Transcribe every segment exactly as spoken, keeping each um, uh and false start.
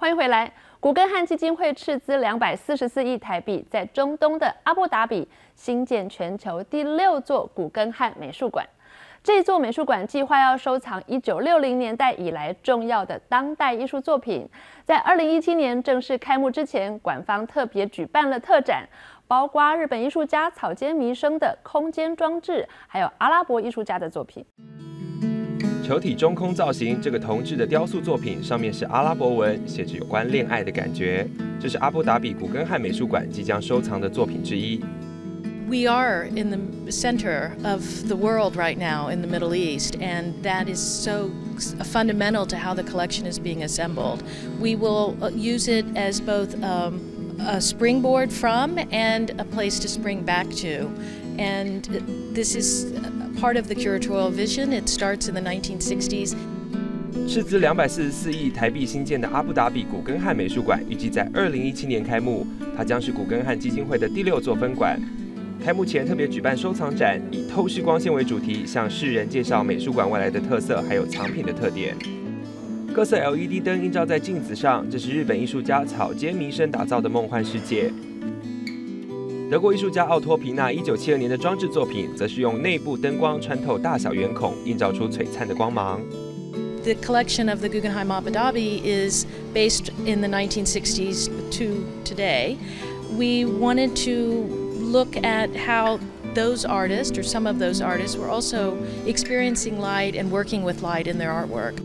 欢迎回来。古根汉基金会斥资两百四十四亿台币，在中东的阿布达比新建全球第六座古根汉美术馆。这座美术馆计划要收藏一九六零年代以来重要的当代艺术作品。在二零一七年正式开幕之前，馆方特别举办了特展，包括日本艺术家草间弥生的空间装置，还有阿拉伯艺术家的作品。 球体中空造型，这个铜制的雕塑作品上面是阿拉伯文，写着有关恋爱的感觉。这是阿布达比古根汉美术馆即将收藏的作品之一。 We are in the center of the world right now in the Middle East, and that is so fundamental to how the collection is being assembled. We will use it as both um, a springboard from and a place to spring back to, and this is part of the curatorial vision. It starts in the nineteen sixties. 斥资两百四十四亿台币新建的阿布达比古根汉美术馆，预计在二零一七年开幕。它将是古根汉基金会的第六座分馆。开幕前特别举办收藏展，以透视光线为主题，向世人介绍美术馆外来的特色，还有藏品的特点。各色 L E D 灯映照在镜子上，这是日本艺术家草间弥生打造的梦幻世界。 德国艺术家奥托皮纳一九七二年的装置作品，则是用内部灯光穿透大小圆孔，映照出璀璨的光芒。 The collection of the Guggenheim Abu Dhabi is based in the nineteen sixties to today. We wanted to look at how those artists, or some of those artists, were also experiencing light and working with light in their artwork.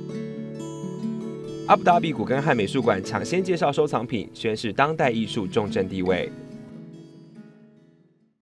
阿布达比古根汉美术馆抢先介绍收藏品，宣示当代艺术重镇地位。